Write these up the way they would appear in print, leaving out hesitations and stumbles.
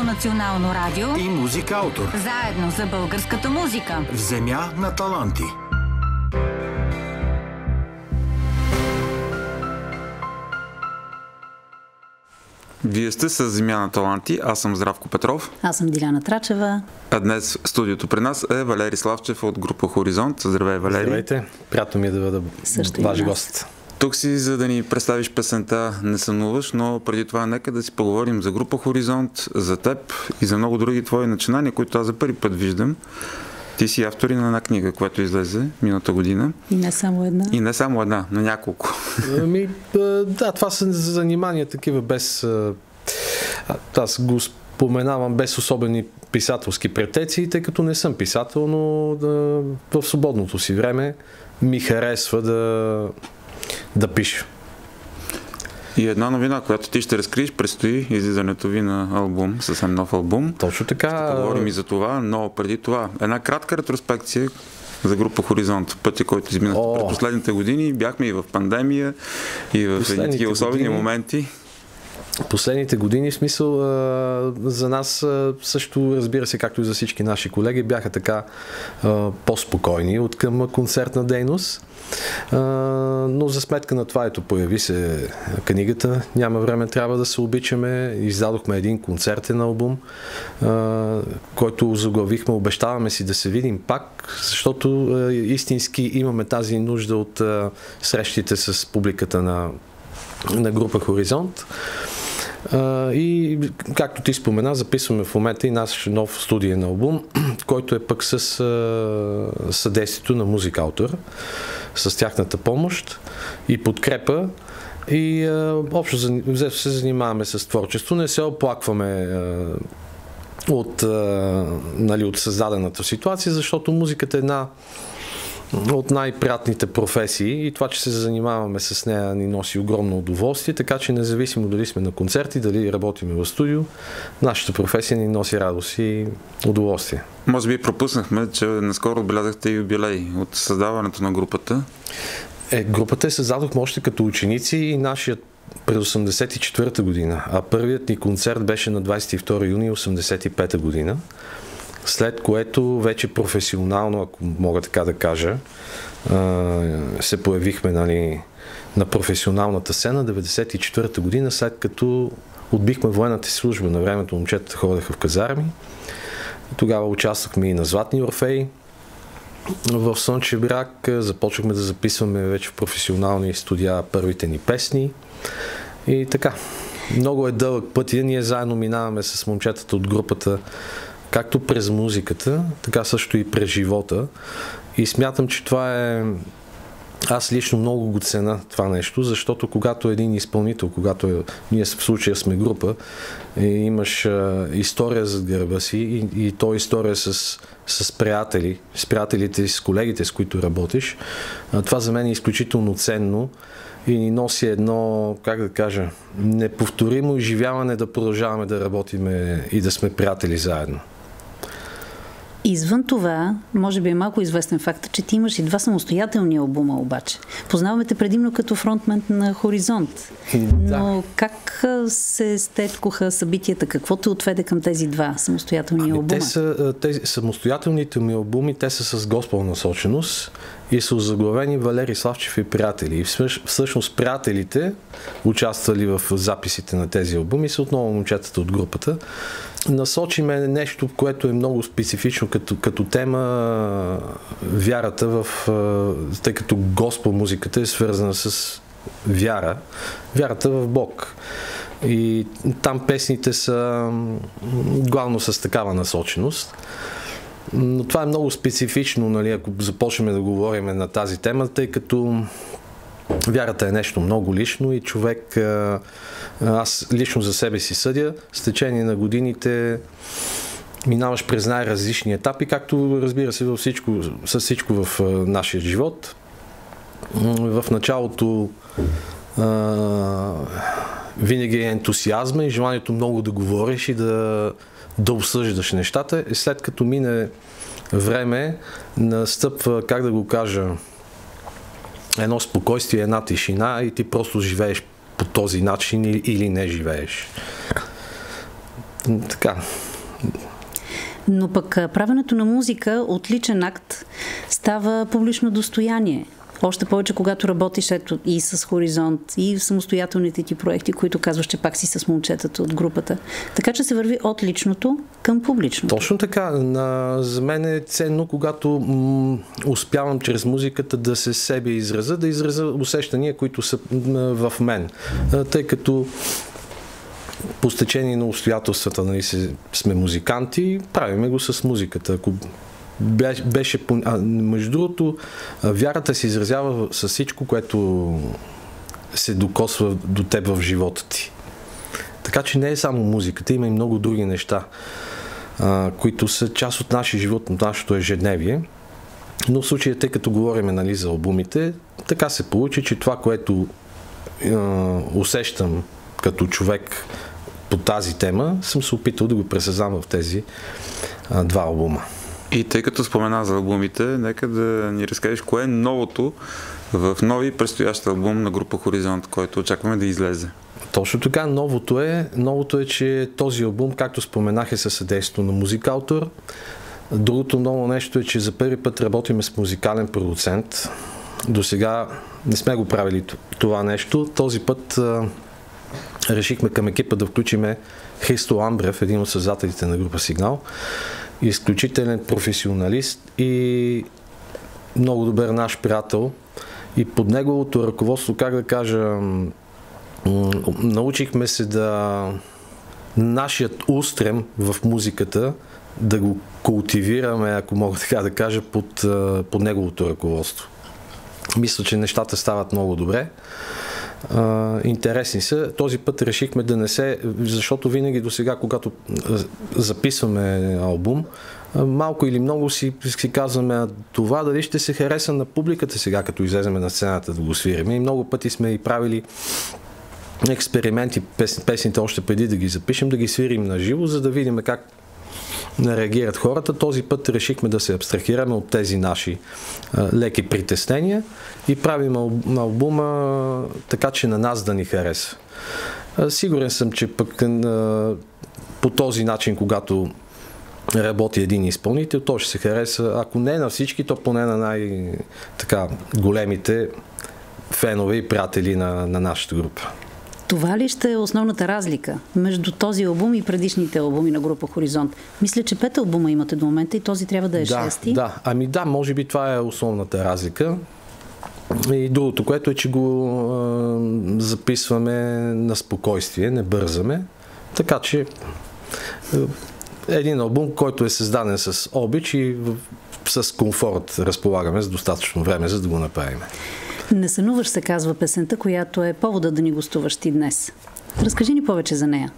национално радио и Музикаутор. Заедно за българската музика. В земя на таланти. Вие сте с Земя на таланти. Аз съм Здравко Петров. Аз съм Диляна Трачева. А днес в студиото при нас е Валери Славчев от група Хоризонт. Здравей, Валери. Здравейте. Приятно ми е да бъда ваш гост. Тук си, за да ни представиш песента "Не сънуваш", но преди това нека да си поговорим за група Хоризонт, за теб и за много други твои начинания, които аз за първи път виждам. Ти си автор на една книга, която излезе миналата година. И не само една. И не само една, но няколко. Да, това са занимания такива без... Аз го споменавам без особени писателски претенции, тъй като не съм писател, но в свободното си време ми харесва да пиша. И една новина, която ти ще разкриеш, предстои излизането ви на албум, съвсем нов албум. Точно така. Ще поговорим и за това, но преди това една кратка ретроспекция за група Хоризонт. Пътя, който изминахте през последните години. Бяхме и в пандемия, и в едни такива особени моменти. Последните години, в смисъл, за нас също, разбира се, както и за всички наши колеги, бяха така по-спокойни от към концертна дейност. Но за сметка на това, появи се книгата "Няма време, трябва да се обичаме". Издадохме един концертен албум, който заглавихме "Обещаваме си да се видим пак", защото истински имаме тази нужда от срещите с публиката на група Хоризонт. И както ти спомена, записваме в момента и наш нов студиен албум, който е пък с съдействието на Музикаутор, с тяхната помощ и подкрепа. И общо се занимаваме с творчество, не се оплакваме от създадената ситуация, защото музиката е една от най-приятните професии и това, че се занимаваме с нея, ни носи огромно удоволствие, така че независимо дали сме на концерти, дали работим в студио, нашата професия ни носи радост и удоволствие. Може би пропуснахме, че наскоро отбелязахте юбилей от създаването на групата. Групата създадохме още като ученици и нашият през 1984 година, а първият ни концерт беше на 22 юни 1985 година. След което вече професионално, ако мога така да кажа, се появихме на професионалната сцена 1994 година, след като отбихме военната служба. На времето момчетата ходеха в казарми. Тогава участвахме и на Златни Орфей в Слънчев бряг. Започнахме да записваме вече в професионални студия първите ни песни. И така, много е дълъг път и ние заедно минаваме с момчетата от групата както през музиката, така също и през живота. И смятам, че това е... Аз лично много го ценя това нещо, защото когато един изпълнител, ние в случая сме група, и имаш история зад гърба си и то история с приятели, с приятелите и с колегите, с които работиш, това за мен е изключително ценно и ни носи едно, как да кажа, неповторимо изживяване да продължаваме да работим и да сме приятели заедно. Извън това, може би е малко известен факт, че ти имаш и два самостоятелни албума обаче. Познаваме те предимно като фронтмен на Хоризонт. Но как се стечкоха събитията? Какво те отведе към тези два самостоятелни албума? Тези самостоятелните ми албуми, те са с госпел насоченост и са озаглавени "Валери Славчев и приятели". И всъщност приятелите, участвали в записите на тези албуми, са отново момчетата от групата. Насочиме нещо, което е много специфично като тема, вярата тъй като госпел музиката е свързана с вярата в Бог. И там песните са главно с такава насоченост. Но това е много специфично, ако започнем да говорим на тази тема, тъй като вярата е нещо много лично и човек, аз лично за себе си съдя, с течение на годините минаваш през най-различни етапи, както разбира се с всичко в нашия живот. В началото винаги е ентусиазма и желанието много да говориш и да обсъждаш нещата. И след като мине време, настъпва, как да го кажа, едно спокойствие, една тишина и ти просто живееш по този начин или не живееш. Така. Но пък правенето на музика от личен акт става публично достояние. Още повече, когато работиш и с Хоризонт, и в самостоятелните ти проекти, които казваш, че пак си с момчетата от групата. Така че се върви от личното към публичното. Точно така. За мен е ценно, когато успявам чрез музиката да се себе изразя, да изразя усещания, които са в мен. Тъй като по стечение на обстоятелствата, нали, сме музиканти, правиме го с музиката. Ако беше... между другото, вярата се изразява с всичко, което се докосва до теб в живота ти. Така че не е само музиката, има и много други неща, които са част от нашия живот, от нашето ежедневие. Но в случая, тъй като говорим, нали, за албумите, така се получи, че това, което усещам като човек по тази тема, съм се опитал да го пресъздам в тези два албума. И тъй като спомена за албумите, нека да ни разкажеш кое е новото в нови предстоящ албум на група Хоризонт, който очакваме да излезе. Точно така. Новото е, че този албум, както споменах, е със съдействието на Музикаутор. Другото ново нещо е, че за първи път работиме с музикален продуцент. До сега не сме го правили това нещо. Този път решихме към екипа да включиме Христо Амбрев, един от създателите на група Сигнал. Изключителен професионалист и много добър наш приятел. И под неговото ръководство, как да кажа, научихме се нашият устрем в музиката да го култивираме, ако мога така да кажа, под неговото ръководство. Мисля, че нещата стават много добре. Интересни са. Този път решихме да не се, защото винаги до сега, когато записваме албум, малко или много си казваме това дали ще се хареса на публиката сега, като излеземе на сцената да го свириме. И много пъти сме и правили експерименти, песните още преди да ги запишем, да ги свирим на живо, за да видим как реагират хората. Този път решихме да се абстрахираме от тези наши леки притеснения и правим албума така, че на нас да ни хареса. Сигурен съм, че пък по този начин, когато работи един изпълнител, то ще се хареса, ако не на всички, то поне на най-големите фенове и приятели на нашата група. Това ли ще е основната разлика между този албум и предишните албуми на група Хоризонт? Мисля, че 5 албума имате до момента и този трябва да е 6-ти. Да, може би това е основната разлика. И другото, което е, че го записваме на спокойствие, не бързаме. Така че един албум, който е създаден с обич и с комфорт разполагаме с достатъчно време, за да го направим. Не сънуваш се, казва песента, която е повода да ни гостуваш ти днес. Разкажи ни повече за нея.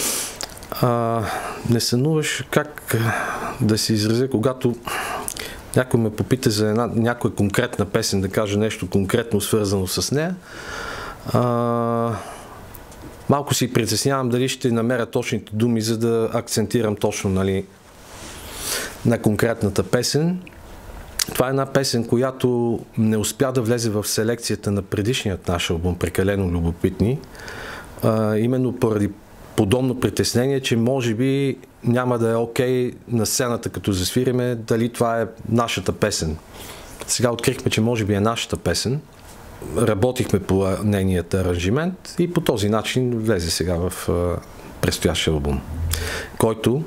Не сънуваш, как да се изразя, когато някой ме попита за някоя конкретна песен, да кажа нещо конкретно свързано с нея. Малко си притеснявам дали ще намеря точните думи, за да акцентирам точно, нали, на конкретната песен. Това е една песен, която не успя да влезе в селекцията на предишният наш албум "Прекалено любопитни", именно поради подобно притеснение, че може би няма да е окей на сцената, като засвириме, дали това е нашата песен. Сега открихме, че може би е нашата песен. Работихме по нейният аранжимент и по този начин влезе сега в предстоящия албум, който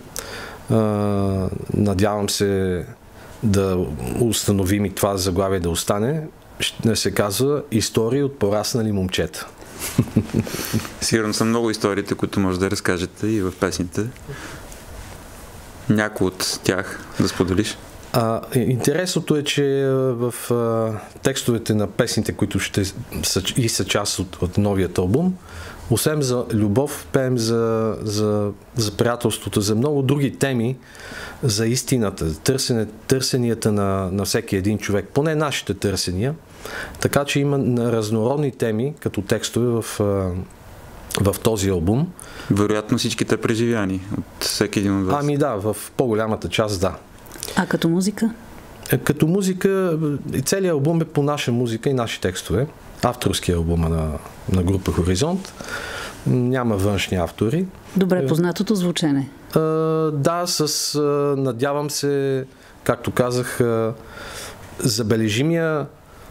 надявам се да установим и това заглавие да остане. Ще се казва "Истории от пораснали момчета". Сигурно са много историите, които може да разкажете и в песните. Някои от тях да споделиш. Интересното е, че в текстовете на песните, които са част от новият албум, освен за любов, пеем за приятелството, за много други теми, за истината, търсенията на всеки един човек, поне нашите търсения. Така че има разнородни теми като текстове в този албум. Вероятно всичките преживяни от всеки един от вас. В по-голямата част да. А като музика? Като музика, целият албум е по наша музика и наши текстове. Авторски албума на група Хоризонт. Няма външни автори. Добре познатото звучене. Да, надявам се, както казах, забележимия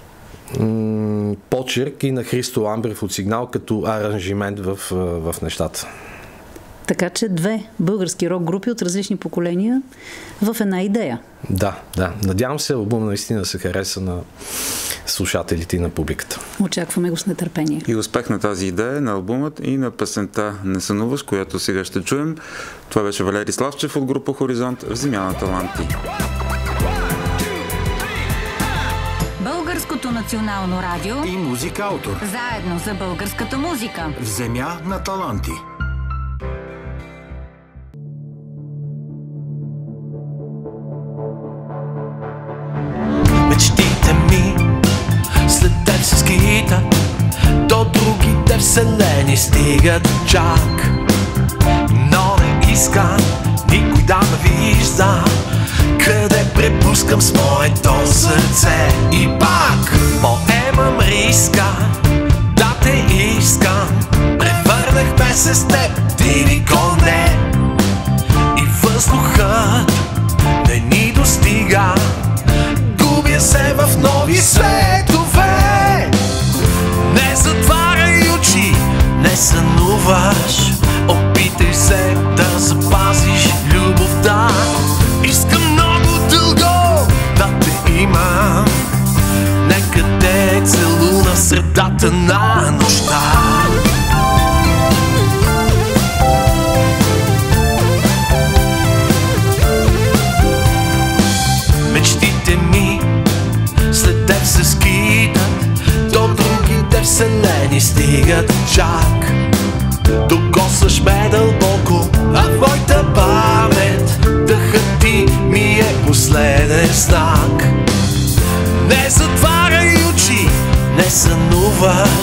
почерк и на Христо Ламбрев от Сигнал като аранжимент в нещата. Така че две български рок групи от различни поколения в една идея. Да. Надявам се албум наистина да се хареса на слушателите и на публиката. Очакваме го с нетърпение. И успех на тази идея, на албумът и на песента "Не сънуваш", която сега ще чуем. Това беше Валери Славчев от група Хоризонт в "Земя на таланти". Българското национално радио и Музикаутор. Заедно за българската музика. В "Земя на таланти". Мечтите ми след теб се скитат, до другите вселени стигат чак. Но не искам никой да ме вижда, къде препускам с моето сърце. И пак поемам риска, да те искам. Превърнахме се с теб диви коне и въздухът не ни достига. Губя се в нови светове. Не затваряй очи, не сънуваш. Опитай се да запазиш любовта. Искам много дълго да те имам. Нека те целуна в средата на нощта. Мечтите ми след теб се скитат, до другите вселени стигат чак. Докосваш ме дълбоко, а в моята памет дъхът ти ми е последен знак. Не затваряй очи, не сънуваш.